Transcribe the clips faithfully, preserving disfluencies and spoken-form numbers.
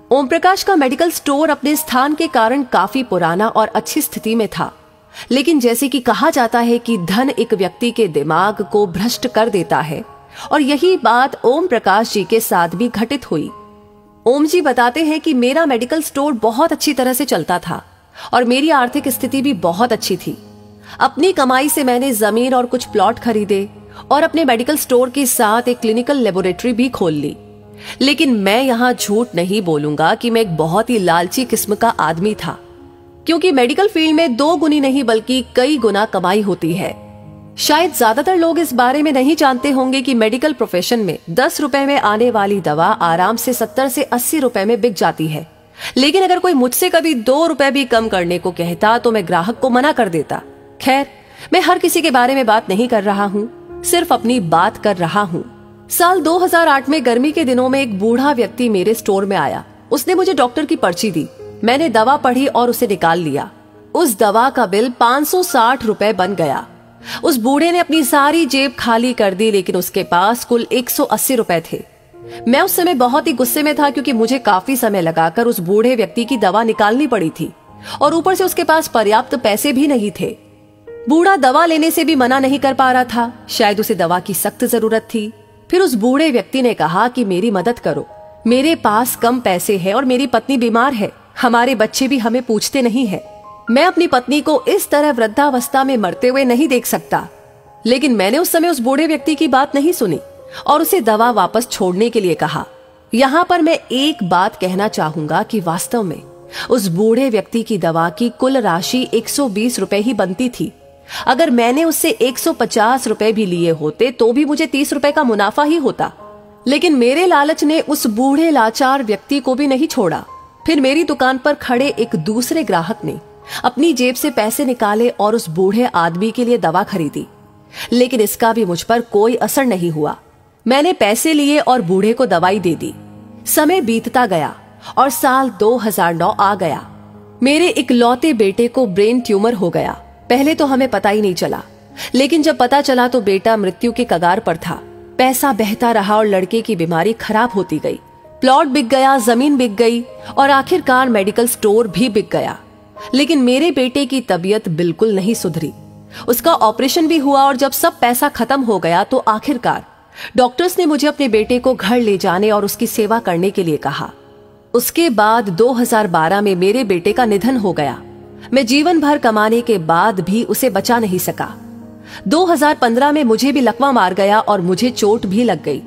ओम प्रकाश का medical store अपने स्थान के कारण काफी पुराना और अच्छी स्थिति में था, लेकिन जैसे कि कहा जाता है कि धन एक व्यक्ति के दिमाग को भ्रष्ट कर देता है, और यही बात ओम प्रकाश जी के साथ भी घटित हुई। ओम जी बताते हैं कि मेरा मेडिकल स्टोर बहुत अच्छी तरह से चलता था और मेरी आर्थिक स्थिति भी बहुत अच्छी थी। अपनी कमाई से मैंने जमीन और कुछ प्लॉट खरीदे और अपने मेडिकल स्टोर के साथ एक क्लिनिकल लेबोरेटरी भी खोल ली। लेकिन मैं यहाँ झूठ नहीं बोलूंगा कि मैं एक बहुत ही लालची किस्म का आदमी था, क्योंकि मेडिकल फील्ड में दो गुनी नहीं बल्कि कई गुना कमाई होती है। शायद ज्यादातर लोग इस बारे में नहीं जानते होंगे कि मेडिकल प्रोफेशन में दस रुपए में आने वाली दवा आराम से सत्तर से अस्सी रुपए में बिक जाती है। लेकिन अगर कोई मुझसे कभी दो रुपए भी कम करने को कहता तो मैं ग्राहक को मना कर देता। खैर, मैं हर किसी के बारे में बात नहीं कर रहा हूँ, सिर्फ अपनी बात कर रहा हूँ। साल दो हज़ार आठ में गर्मी के दिनों में एक बूढ़ा व्यक्ति मेरे स्टोर में आया। उसने मुझे डॉक्टर की पर्ची दी। मैंने दवा पढ़ी और उसे निकाल लिया। उस दवा का बिल पाँच सौ साठ रुपए बन गया। उस बूढ़े ने अपनी सारी जेब खाली कर दी, लेकिन उसके पास कुल एक सौ अस्सी रुपए थे। मैं उस समय बहुत ही गुस्से में था, क्योंकि मुझे काफी समय लगाकर उस बूढ़े व्यक्ति की दवा निकालनी पड़ी थी और ऊपर से उसके पास पर्याप्त पैसे भी नहीं थे। बूढ़ा दवा लेने से भी मना नहीं कर पा रहा था, शायद उसे दवा की सख्त जरूरत थी। फिर उस बूढ़े व्यक्ति ने कहा कि मेरी मदद करो, मेरे पास कम पैसे हैं और मेरी पत्नी बीमार है, हमारे बच्चे भी हमें पूछते नहीं है। मैं अपनी पत्नी को इस तरह वृद्धावस्था में मरते हुए नहीं देख सकता। लेकिन मैंने उस समय उस बूढ़े व्यक्ति की बात नहीं सुनी और उसे दवा वापस छोड़ने के लिए कहा। यहाँ पर मैं एक बात कहना चाहूंगा कि वास्तव में उस बूढ़े व्यक्ति की दवा की कुल राशि एक सौ बीस रुपए ही बनती थी। अगर मैंने उससे एक सौ पचास रुपए भी लिए होते तो भी मुझे तीस रुपए का मुनाफा ही होता। लेकिन मेरे लालच ने उस बूढ़े लाचार व्यक्ति को भी नहीं छोड़ा। फिर मेरी दुकान पर खड़े एक दूसरे ग्राहक ने अपनी जेब से पैसे निकाले और उस बूढ़े आदमी के लिए दवा खरीदी, लेकिन इसका भी मुझ पर कोई असर नहीं हुआ। मैंने पैसे लिए और बूढ़े को दवाई दे दी। समय बीतता गया और साल दो हज़ार नौ आ गया। मेरे इकलौते बेटे को ब्रेन ट्यूमर हो गया। पहले तो हमें पता ही नहीं चला, लेकिन जब पता चला तो बेटा मृत्यु के कगार पर था। पैसा बहता रहा और लड़के की बीमारी खराब होती गई। प्लॉट बिक गया, जमीन बिक गई और आखिरकार मेडिकल स्टोर भी बिक गया। लेकिन मेरे बेटे की तबीयत बिल्कुल नहीं सुधरी। उसका ऑपरेशन भी हुआ और जब सब पैसा खत्म हो गया तो आखिरकार डॉक्टर्स ने मुझे अपने बेटे को घर ले जाने और उसकी सेवा करने के लिए कहा। उसके बाद दो हज़ार बारह में मेरे बेटे का निधन हो गया। मैं जीवन भर कमाने के बाद भी उसे बचा नहीं सका। दो हज़ार पंद्रह में मुझे भी लकवा मार गया और मुझे चोट भी लग गई।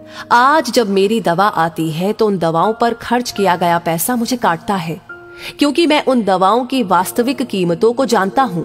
आज जब मेरी दवा आती है तो उन दवाओं पर खर्च किया गया पैसा मुझे काटता है, क्योंकि मैं उन दवाओं की वास्तविक कीमतों को जानता हूं।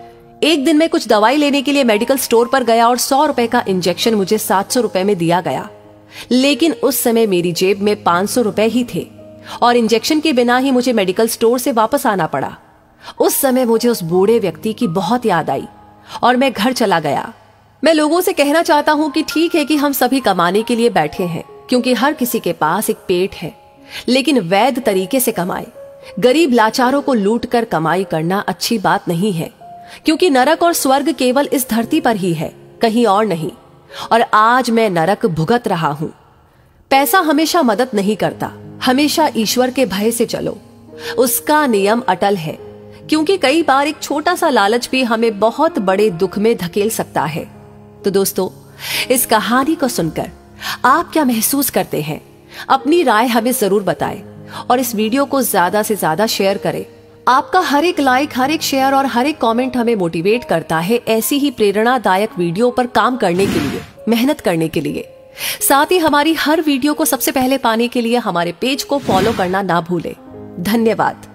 एक दिन मैं कुछ दवाई लेने के लिए मेडिकल स्टोर पर गया और सौ रुपए का इंजेक्शन मुझे सात सौ रुपए में दिया गया। लेकिन उस समय मेरी जेब में पांच सौ रुपए ही थे और इंजेक्शन के बिना ही मुझे मेडिकल स्टोर से वापस आना पड़ा। उस समय मुझे उस बूढ़े व्यक्ति की बहुत याद आई और मैं घर चला गया। मैं लोगों से कहना चाहता हूं कि ठीक है कि हम सभी कमाने के लिए बैठे हैं, क्योंकि हर किसी के पास एक पेट है, लेकिन वैध तरीके से कमाए। गरीब लाचारों को लूट कर कमाई करना अच्छी बात नहीं है, क्योंकि नरक और स्वर्ग केवल इस धरती पर ही है, कहीं और नहीं। और आज मैं नरक भुगत रहा हूं। पैसा हमेशा मदद नहीं करता। हमेशा ईश्वर के भय से चलो, उसका नियम अटल है, क्योंकि कई बार एक छोटा सा लालच भी हमें बहुत बड़े दुख में धकेल सकता है। तो दोस्तों, इस कहानी को सुनकर आप क्या महसूस करते हैं? अपनी राय हमें जरूर बताएं और इस वीडियो को ज्यादा से ज्यादा शेयर करें। आपका हर एक लाइक, हर एक शेयर और हर एक कमेंट हमें मोटिवेट करता है ऐसी ही प्रेरणादायक वीडियो पर काम करने के लिए, मेहनत करने के लिए। साथ ही हमारी हर वीडियो को सबसे पहले पाने के लिए हमारे पेज को फॉलो करना ना भूलें। धन्यवाद।